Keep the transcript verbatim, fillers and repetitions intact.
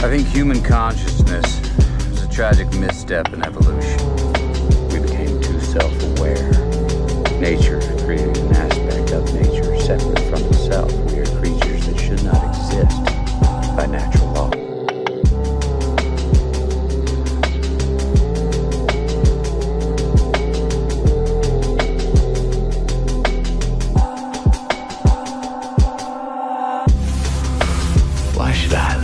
I think human consciousness was a tragic misstep in evolution. We became too self-aware. Nature created an aspect of nature separate from itself. We are creatures that should not exist by natural law. Why should I